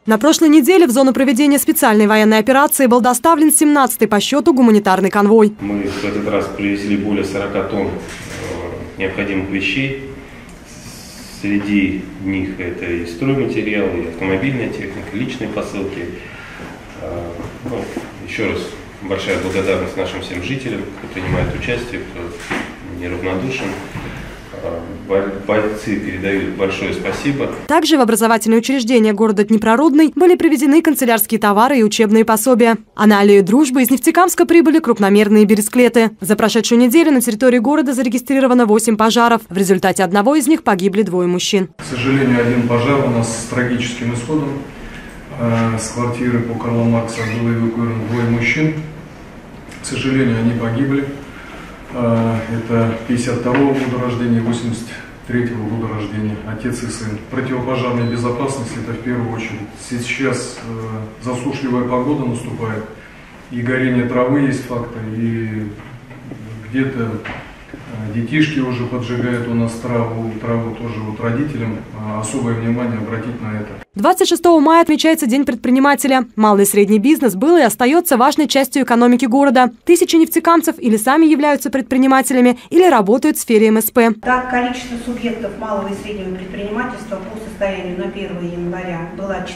На прошлой неделе в зону проведения специальной военной операции был доставлен 17-й по счету гуманитарный конвой. Мы в этот раз привезли более 40 тонн необходимых вещей. Среди них это и стройматериалы, и автомобильная техника, личные посылки. Еще раз большая благодарность нашим всем жителям, кто принимает участие, кто неравнодушен. Бойцы передают большое спасибо. Также в образовательные учреждения города Днепрорудный были привезены канцелярские товары и учебные пособия. А на аллею Дружбы из Нефтекамска прибыли крупномерные бересклеты. За прошедшую неделю на территории города зарегистрировано 8 пожаров. В результате одного из них погибли 2 мужчин. К сожалению, один пожар у нас с трагическим исходом. С квартиры по Карла Маркса было эвакуировано 2 мужчин. К сожалению, они погибли. Это 52-го года рождения, 83-го года рождения, отец и сын. Противопожарная безопасность – это в первую очередь. Сейчас засушливая погода наступает, и горение травы есть фактор, и где-то детишки уже поджигают у нас траву тоже родителям особое внимание обратить на это. 26 мая отмечается День предпринимателя. Малый и средний бизнес был и остается важной частью экономики города. Тысячи нефтекамцев или сами являются предпринимателями, или работают в сфере МСП. Так, количество субъектов малого и среднего предпринимательства по состоянию на 1 января было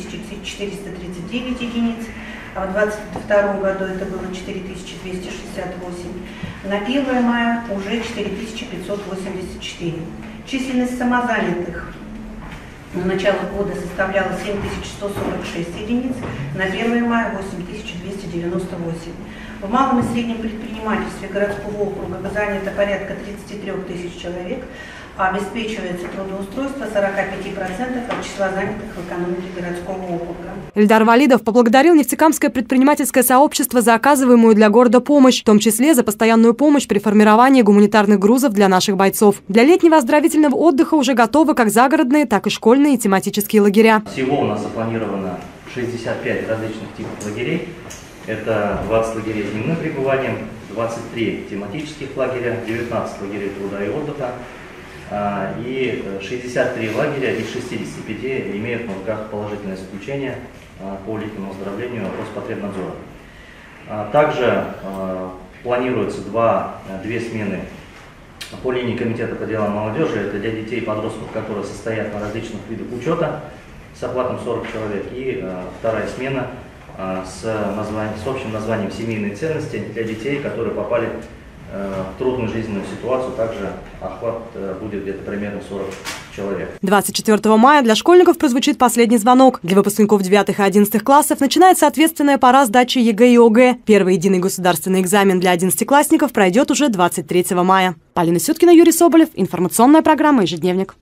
4439 единиц, а в 2022 году это было 4268. На 1 мая уже 4584. Численность самозанятых на начало года составляла 7146 единиц, на 1 мая 8298. В малом и среднем предпринимательстве городского округа занято порядка 33 тысяч человек, а обеспечивается трудоустройство 45% от числа занятых в экономике городского округа. Эльдар Валидов поблагодарил Нефтекамское предпринимательское сообщество за оказываемую для города помощь, в том числе за постоянную помощь при формировании гуманитарных грузов для наших бойцов. Для летнего оздоровительного отдыха уже готовы как загородные, так и школьные тематические лагеря. Всего у нас запланировано 65 различных типов лагерей. Это 20 лагерей с дневным пребыванием, 23 тематических лагеря, 19 лагерей труда и отдыха и 63 лагеря из 65 имеют на руках положительное заключение по летнему оздоровлению Роспотребнадзора. Также планируется 2 смены по линии комитета по делам молодежи. Это для детей и подростков, которые состоят на различных видах учета с охватом 40 человек. И 2-я смена с общим названием «Семейные ценности» для детей, которые попали в трудную жизненную ситуацию. Также охват будет где-то примерно 40 человек. 24 мая для школьников прозвучит последний звонок. Для выпускников 9 и 11 классов начинается ответственная пора сдачи ЕГЭ и ОГЭ. Первый единый государственный экзамен для 11-классников пройдет уже 23 мая. Полина Сюткина, Юрий Соболев. Информационная программа «Ежедневник».